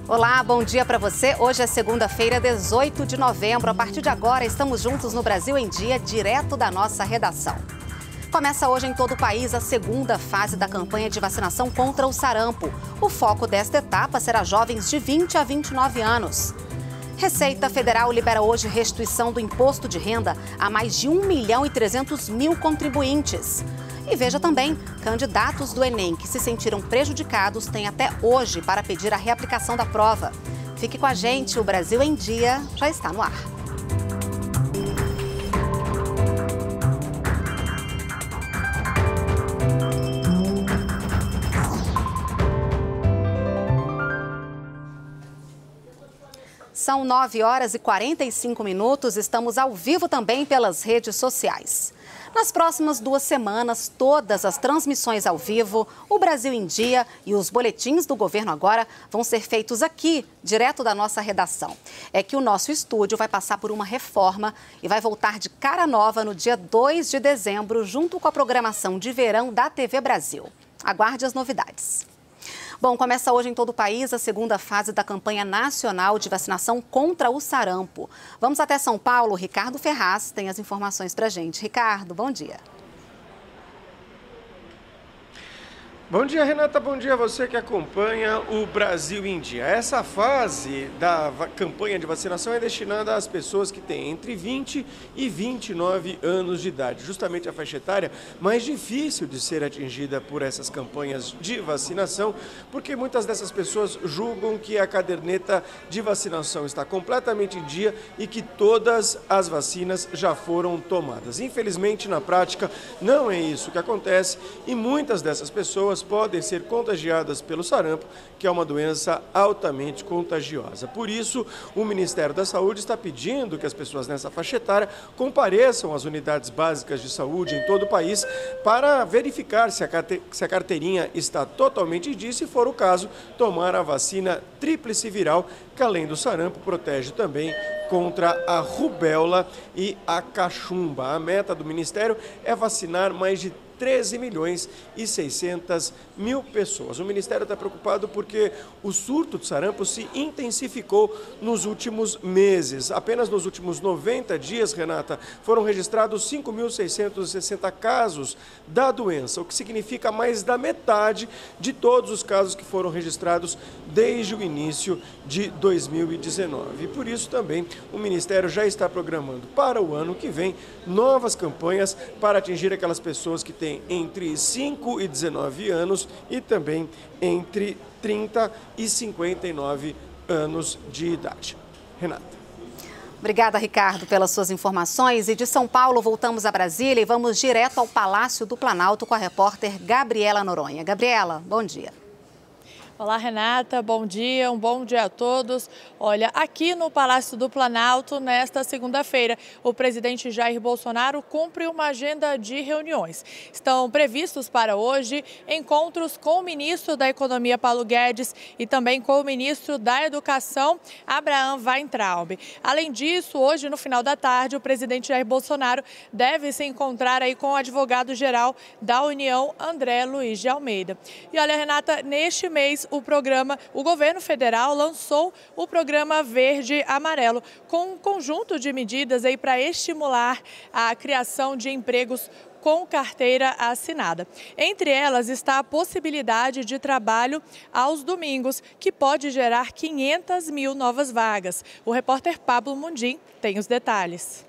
Olá, bom dia para você. Hoje é segunda-feira, 18 de novembro. A partir de agora, estamos juntos no Brasil em Dia, direto da nossa redação. Começa hoje em todo o país a segunda fase da campanha de vacinação contra o sarampo. O foco desta etapa será jovens de 20 a 29 anos. Receita Federal libera hoje restituição do imposto de renda a mais de 1.300.000 contribuintes. E veja também, candidatos do Enem que se sentiram prejudicados têm até hoje para pedir a reaplicação da prova. Fique com a gente, o Brasil em Dia já está no ar. São 9 horas e 45 minutos, estamos ao vivo também pelas redes sociais. Nas próximas 2 semanas, todas as transmissões ao vivo, o Brasil em Dia e os boletins do governo agora vão ser feitos aqui, direto da nossa redação. É que o nosso estúdio vai passar por uma reforma e vai voltar de cara nova no dia 2 de dezembro, junto com a programação de verão da TV Brasil. Aguarde as novidades. Bom, começa hoje em todo o país a segunda fase da campanha nacional de vacinação contra o sarampo. Vamos até São Paulo. Ricardo Ferraz tem as informações para a gente. Ricardo, bom dia. Bom dia, Renata. Bom dia a você que acompanha o Brasil em Dia. Essa fase da campanha de vacinação é destinada às pessoas que têm entre 20 e 29 anos de idade. Justamente a faixa etária mais difícil de ser atingida por essas campanhas de vacinação, porque muitas dessas pessoas julgam que a caderneta de vacinação está completamente em dia e que todas as vacinas já foram tomadas. Infelizmente, na prática, não é isso que acontece e muitas dessas pessoas podem ser contagiadas pelo sarampo, que é uma doença altamente contagiosa. Por isso, o Ministério da Saúde está pedindo que as pessoas nessa faixa etária compareçam às unidades básicas de saúde em todo o país para verificar se a carteirinha está totalmente em dia e, se for o caso, tomar a vacina tríplice viral, que além do sarampo protege também contra a rubéola e a cachumba. A meta do Ministério é vacinar mais de 13.600.000 pessoas. O Ministério está preocupado porque o surto de sarampo se intensificou nos últimos meses. Apenas nos últimos 90 dias, Renata, foram registrados 5.660 casos da doença, o que significa mais da metade de todos os casos que foram registrados desde o início de 2019. E por isso também o Ministério já está programando para o ano que vem novas campanhas para atingir aquelas pessoas que têm entre 5 e 19 anos e também entre 30 e 59 anos de idade. Renata. Obrigada, Ricardo, pelas suas informações. E de São Paulo, voltamos a Brasília e vamos direto ao Palácio do Planalto com a repórter Gabriela Noronha. Gabriela, bom dia. Olá, Renata, bom dia, um bom dia a todos. Olha, aqui no Palácio do Planalto, nesta segunda-feira, o presidente Jair Bolsonaro cumpre uma agenda de reuniões. Estão previstos para hoje encontros com o ministro da Economia, Paulo Guedes, e também com o ministro da Educação, Abraham Weintraub. Além disso, hoje, no final da tarde, o presidente Jair Bolsonaro deve se encontrar aí com o advogado-geral da União, André Luiz de Almeida. E olha, Renata, neste mês, o governo federal lançou o programa Verde Amarelo, com um conjunto de medidas aí para estimular a criação de empregos com carteira assinada. Entre elas está a possibilidade de trabalho aos domingos, que pode gerar 500.000 novas vagas. O repórter Pablo Mundim tem os detalhes.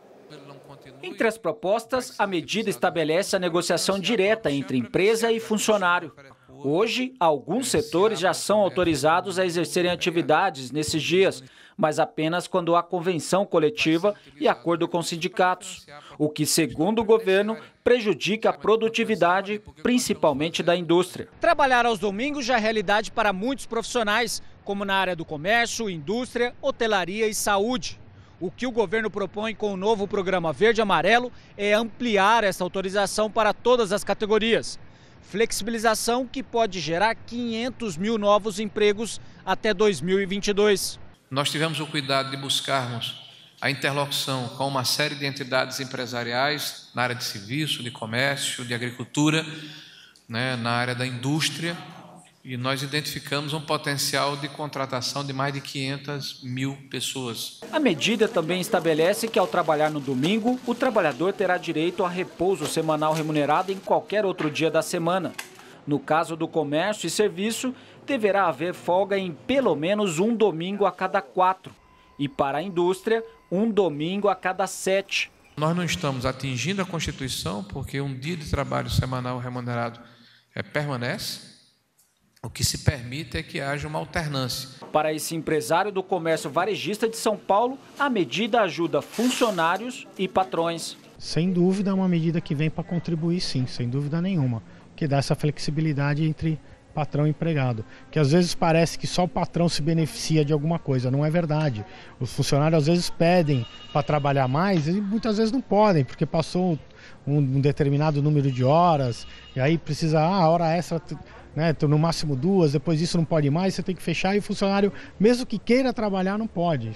Entre as propostas, a medida estabelece a negociação direta entre empresa e funcionário. Hoje, alguns setores já são autorizados a exercerem atividades nesses dias, mas apenas quando há convenção coletiva e acordo com sindicatos, o que, segundo o governo, prejudica a produtividade, principalmente da indústria. Trabalhar aos domingos já é realidade para muitos profissionais, como na área do comércio, indústria, hotelaria e saúde. O que o governo propõe com o novo programa Verde Amarelo é ampliar essa autorização para todas as categorias. Flexibilização que pode gerar 500.000 novos empregos até 2022. Nós tivemos o cuidado de buscarmos a interlocução com uma série de entidades empresariais na área de serviço, de comércio, de agricultura, na área da indústria, E nós identificamos um potencial de contratação de mais de 500 mil pessoas. A medida também estabelece que, ao trabalhar no domingo, o trabalhador terá direito a repouso semanal remunerado em qualquer outro dia da semana. No caso do comércio e serviço, deverá haver folga em pelo menos um domingo a cada 4. E para a indústria, um domingo a cada 7. Nós não estamos atingindo a Constituição porque um dia de trabalho semanal remunerado permanece. O que se permite é que haja uma alternância. Para esse empresário do comércio varejista de São Paulo, a medida ajuda funcionários e patrões. Sem dúvida é uma medida que vem para contribuir, sim, sem dúvida nenhuma, que dá essa flexibilidade entre patrão e empregado, que às vezes parece que só o patrão se beneficia de alguma coisa, não é verdade. Os funcionários às vezes pedem para trabalhar mais e muitas vezes não podem, porque passou um determinado número de horas, e aí precisa, a hora extra, né, no máximo 2, depois disso não pode mais, você tem que fechar e o funcionário, mesmo que queira trabalhar, não pode.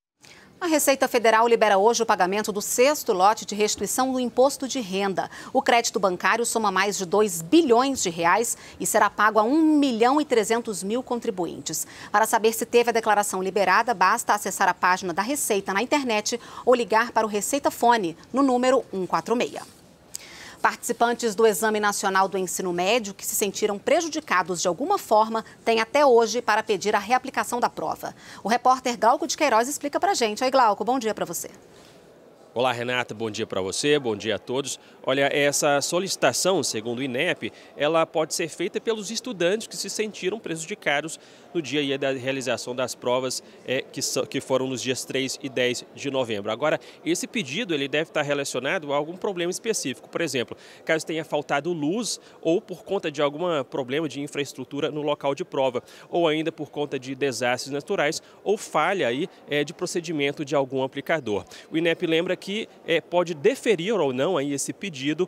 A Receita Federal libera hoje o pagamento do 6º lote de restituição do imposto de renda. O crédito bancário soma mais de 2 bilhões de reais e será pago a 1.300.000 contribuintes. Para saber se teve a declaração liberada, basta acessar a página da Receita na internet ou ligar para o Receita Fone no número 146. Participantes do Exame Nacional do Ensino Médio que se sentiram prejudicados de alguma forma têm até hoje para pedir a reaplicação da prova. O repórter Glauco de Queiroz explica pra gente. Oi, Glauco, bom dia para você. Olá, Renata, bom dia para você, bom dia a todos. Olha, essa solicitação, segundo o INEP, ela pode ser feita pelos estudantes que se sentiram prejudicados no dia da realização das provas que foram nos dias 3 e 10 de novembro. Agora, esse pedido ele deve estar relacionado a algum problema específico. Por exemplo, caso tenha faltado luz ou por conta de algum problema de infraestrutura no local de prova, ou ainda por conta de desastres naturais ou falha aí, de procedimento de algum aplicador. O INEP lembra que pode deferir ou não aí esse pedido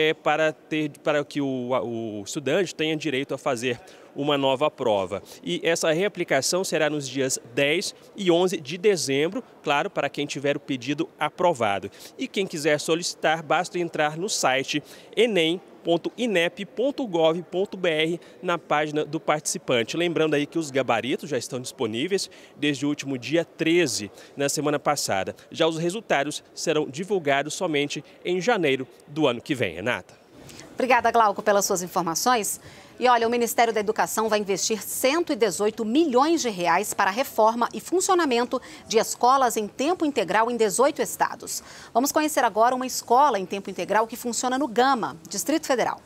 para que o estudante tenha direito a fazer uma nova prova. E essa reaplicação será nos dias 10 e 11 de dezembro, claro, para quem tiver o pedido aprovado. E quem quiser solicitar, basta entrar no site enem.inep.gov.br na página do participante. Lembrando aí que os gabaritos já estão disponíveis desde o último dia 13, na semana passada. Já os resultados serão divulgados somente em janeiro do ano que vem. Renata. Obrigada, Glauco, pelas suas informações. E olha, o Ministério da Educação vai investir 118 milhões de reais para a reforma e funcionamento de escolas em tempo integral em 18 estados. Vamos conhecer agora uma escola em tempo integral que funciona no Gama, Distrito Federal.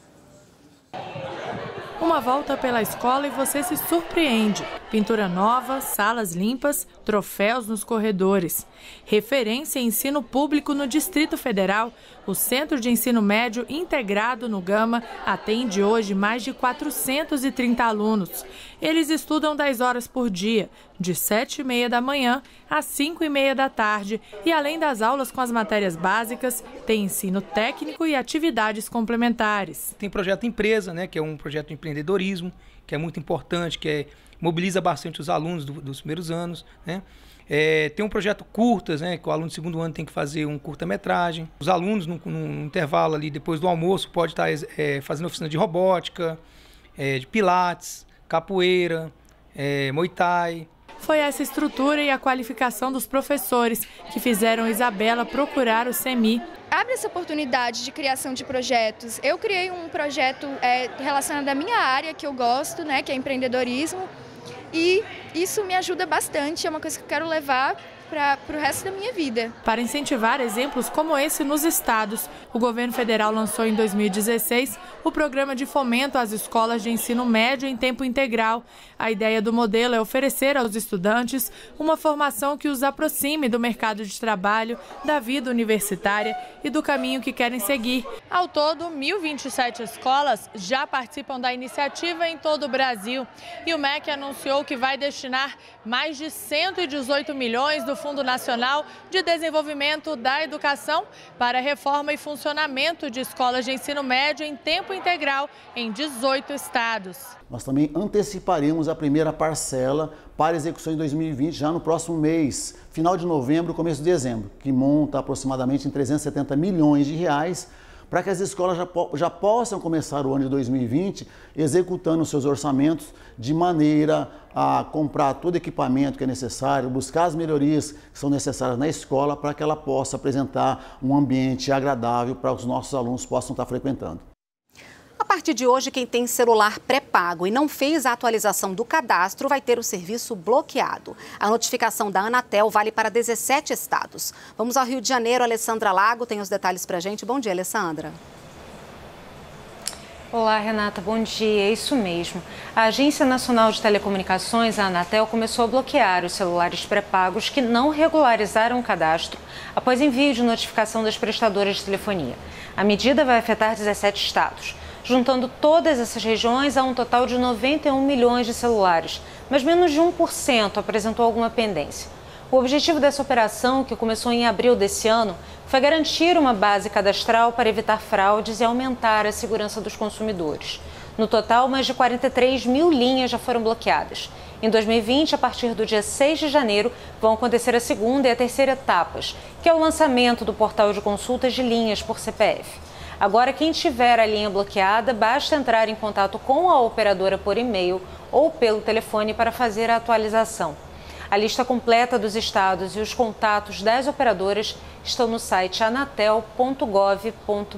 Uma volta pela escola e você se surpreende. Pintura nova, salas limpas, troféus nos corredores. Referência em ensino público no Distrito Federal, o Centro de Ensino Médio Integrado no Gama atende hoje mais de 430 alunos. Eles estudam 10 horas por dia, de 7h30 da manhã às 5h30 da tarde. E além das aulas com as matérias básicas, tem ensino técnico e atividades complementares. Tem projeto empresa, né, que é um projeto de empreendedorismo, que é muito importante, mobiliza bastante os alunos dos primeiros anos, né? Tem um projeto curtas, né, que o aluno do segundo ano tem que fazer um curta-metragem. Os alunos, num intervalo ali, depois do almoço, pode estar fazendo oficina de robótica, de pilates, capoeira, muay thai. Foi essa estrutura e a qualificação dos professores que fizeram Isabela procurar o CEMI. Abre essa oportunidade de criação de projetos. Eu criei um projeto relacionado à minha área, que eu gosto, né, que é empreendedorismo. E isso me ajuda bastante, é uma coisa que eu quero levar para o resto da minha vida. Para incentivar exemplos como esse nos estados, o governo federal lançou em 2016 o programa de fomento às escolas de ensino médio em tempo integral. A ideia do modelo é oferecer aos estudantes uma formação que os aproxime do mercado de trabalho, da vida universitária e do caminho que querem seguir. Ao todo, 1.027 escolas já participam da iniciativa em todo o Brasil. E o MEC anunciou que vai destinar mais de 118 milhões do Fundo Nacional de Desenvolvimento da Educação para a reforma e funcionamento de escolas de ensino médio em tempo integral em 18 estados. Nós também anteciparemos a primeira parcela para execução em 2020, já no próximo mês, final de novembro, começo de dezembro, que monta aproximadamente em 370 milhões de reais para que as escolas já possam começar o ano de 2020 executando seus orçamentos de maneira a comprar todo equipamento que é necessário, buscar as melhorias que são necessárias na escola para que ela possa apresentar um ambiente agradável para os nossos alunos possam estar frequentando. A partir de hoje, quem tem celular pré-pago e não fez a atualização do cadastro vai ter o serviço bloqueado. A notificação da Anatel vale para 17 estados. Vamos ao Rio de Janeiro, Alessandra Lago tem os detalhes para a gente. Bom dia, Alessandra. Olá, Renata, bom dia. É isso mesmo. A Agência Nacional de Telecomunicações, a Anatel, começou a bloquear os celulares pré-pagos que não regularizaram o cadastro após envio de notificação das prestadoras de telefonia. A medida vai afetar 17 estados, juntando todas essas regiões a um total de 91 milhões de celulares, mas menos de 1% apresentou alguma pendência. O objetivo dessa operação, que começou em abril desse ano, foi garantir uma base cadastral para evitar fraudes e aumentar a segurança dos consumidores. No total, mais de 43 mil linhas já foram bloqueadas. Em 2020, a partir do dia 6 de janeiro, vão acontecer a segunda e a terceira etapas, que é o lançamento do portal de consultas de linhas por CPF. Agora, quem tiver a linha bloqueada, basta entrar em contato com a operadora por e-mail ou pelo telefone para fazer a atualização. A lista completa dos estados e os contatos das operadoras estão no site anatel.gov.br.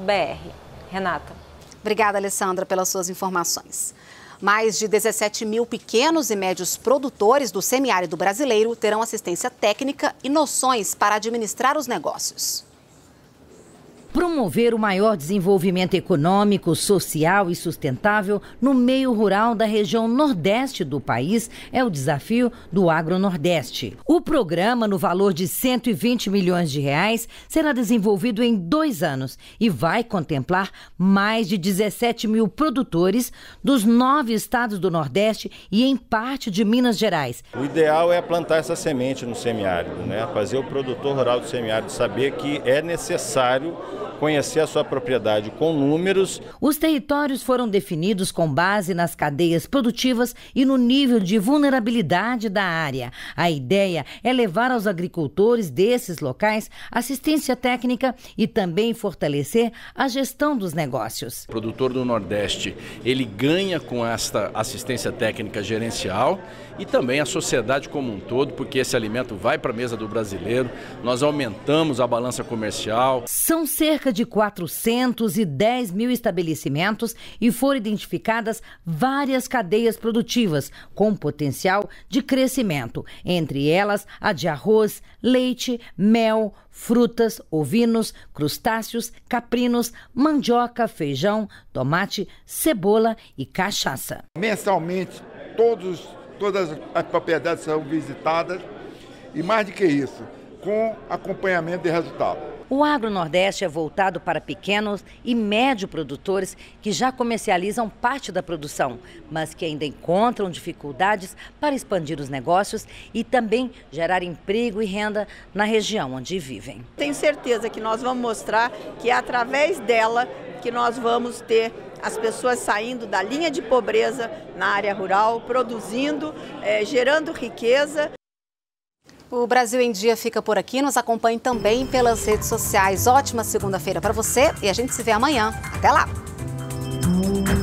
Renata. Obrigada, Alessandra, pelas suas informações. Mais de 17 mil pequenos e médios produtores do semiárido brasileiro terão assistência técnica e noções para administrar os negócios. Promover o maior desenvolvimento econômico, social e sustentável no meio rural da região nordeste do país é o desafio do Agronordeste. O programa, no valor de 120 milhões de reais, será desenvolvido em 2 anos e vai contemplar mais de 17 mil produtores dos 9 estados do Nordeste e em parte de Minas Gerais. O ideal é plantar essa semente no semiárido, né? Fazer o produtor rural do semiárido saber que é necessário conhecer a sua propriedade com números. Os territórios foram definidos com base nas cadeias produtivas e no nível de vulnerabilidade da área. A ideia é levar aos agricultores desses locais assistência técnica e também fortalecer a gestão dos negócios. O produtor do Nordeste, ele ganha com esta assistência técnica gerencial e também a sociedade como um todo, porque esse alimento vai para a mesa do brasileiro, nós aumentamos a balança comercial. São cerca de 410 mil estabelecimentos e foram identificadas várias cadeias produtivas com potencial de crescimento, entre elas a de arroz, leite, mel, frutas, ovinos, crustáceos, caprinos, mandioca, feijão, tomate, cebola e cachaça. Mensalmente, todas as propriedades são visitadas e, mais do que isso, com acompanhamento de resultado. O Agronordeste é voltado para pequenos e médio produtores que já comercializam parte da produção, mas que ainda encontram dificuldades para expandir os negócios e também gerar emprego e renda na região onde vivem. Tenho certeza que nós vamos mostrar que é através dela que nós vamos ter as pessoas saindo da linha de pobreza na área rural, produzindo, gerando riqueza. O Brasil em Dia fica por aqui. Nos acompanhe também pelas redes sociais. Ótima segunda-feira para você e a gente se vê amanhã. Até lá!